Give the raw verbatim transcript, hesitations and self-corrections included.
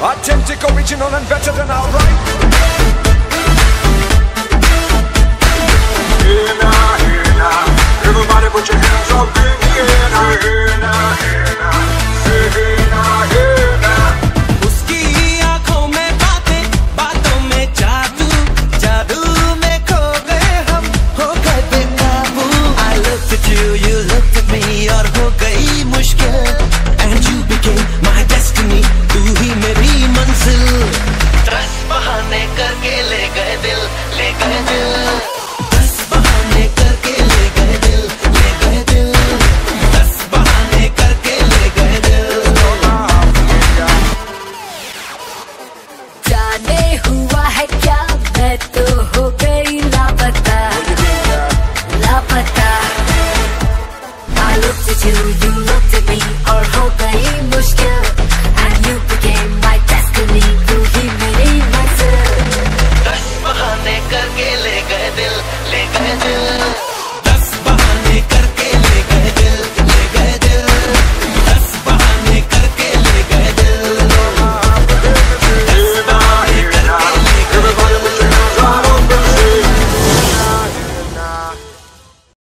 Authentic, original and better than alright. Here now, here now, everybody put your hands up in the air now. Here now, here now.